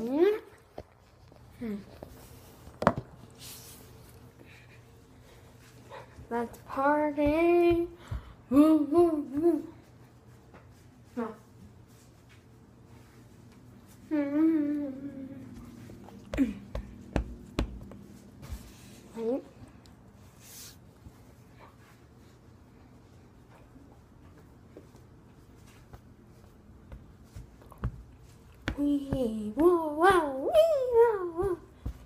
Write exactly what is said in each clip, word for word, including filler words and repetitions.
Hmm. Let's party. Woo, woo, woo. No. Mm-hmm. Wait. Wee, whoa, wow, wee, whoa, whoa.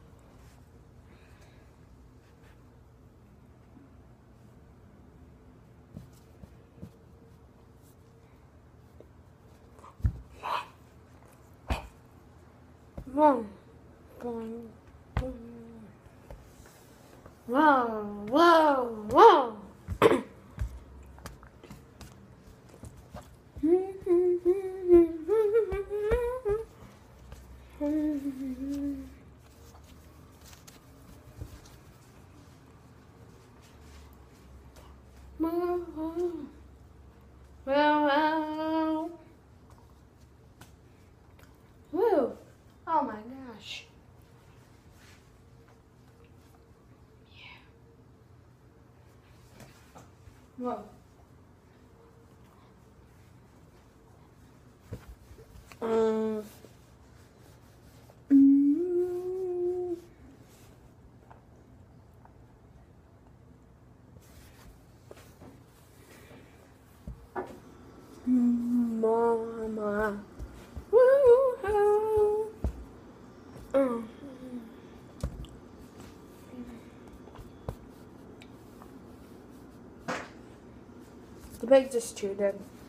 Whoa, boing, boing. Whoa, whoa, whoa. Well, well. Woo. Oh my gosh. Yeah. Whoa. Um. Mm, Mama. Woo-hoo. Mm. The pig just chewed it.